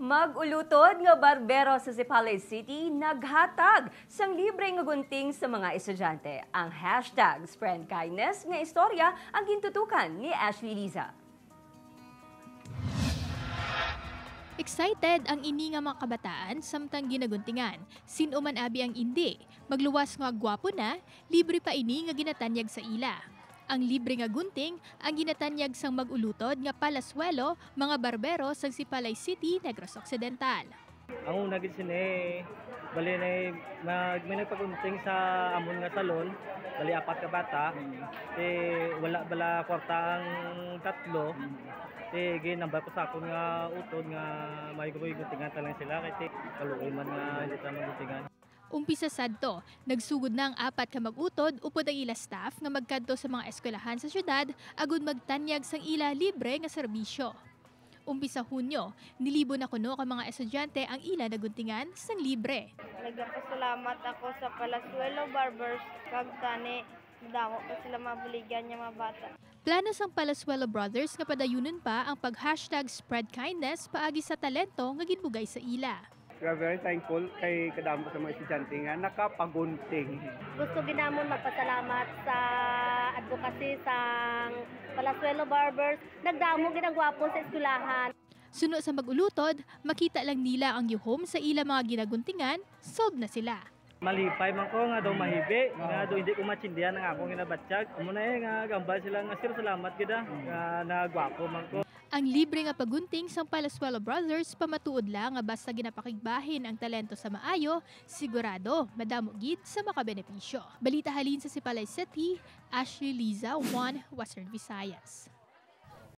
Mag-ulutod nga barbero sa Sipalay City naghatag sang libre nga gunting sa mga estudyante. Ang hashtag Spread Kindness nga istorya ang gintutukan ni Ashley Liza. Excited ang ini nga mga kabataan samtang ginaguntingan. Sino man abi ang indi, magluwas nga gwapo na, libre pa ini nga ginatanyag sa ila. Ang libre nga gunting ang ginatanyag sang mag-ulutod nga palaswelo mga barbero sa Sipalay City, Negros Occidental. Ang una gid sini bali may nagpagunting sa amon nga salon, bali apat ka bata. Wala bala kwarta ang tatlo. Ginambal ko sa akon nga utod nga may guntingan ta lang sila kay kaluoy man nga hindi ta maguntingan. Umpisa sadto, nagsugod na ang apat ka mag-utod upod ang ila staff nga magkadto sa mga eskwelahan sa syudad agud magtanyag sang ila libre nga serbisyo. Umpisa Hunyo, nilibo na kuno ka mga estudyante ang ila naguntingan sang libre. Nagpasalamat ako sa Palaswelo Barbers kag tani damo pa sila mabuligyan niya mga bata. Plano sang Palaswelo Brothers nga padayunon pa ang pag-hashtag Spread Kindness paagi sa talento nga ginbugay sa ila. We are very thankful kay kadamo sa mga estudyante nga nakapagunting. Gusto ginamon magpasalamat sa advocacy sang Palaswelo Barbers. Nagdamo ginagwapo sa eskwelahan. Suno sa mag-ulutod, makita lang nila ang yuhom sa ila mga ginaguntingan, solve na sila. Malipay man ko nga daw mahibi, nga daw hindi ko matsindihan ang akong ginabatsyag. Amo na nga gambal sila nga sir salamat gid nga nagwapo man ko. Ang libre nga pagunting sang Palaswelo Brothers pamatuod lang nga basta ginapakigbahin ang talento sa maayo, sigurado madamo gid sa makabenepisyo. Balita halin sa Sipalay City, Ashley Liza, 1 Western Visayas.